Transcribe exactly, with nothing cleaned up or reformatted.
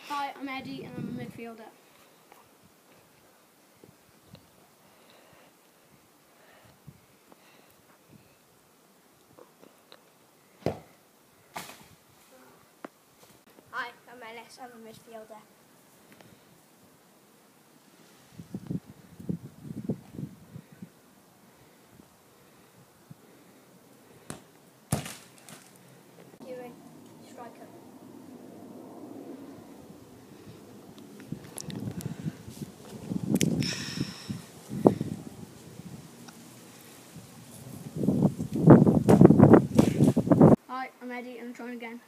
Hi, I'm Eddie and I'm a midfielder. Hi, I'm Ellis, I'm a midfielder. Huey, striker. Hi, I'm Eddie and I'm trying again.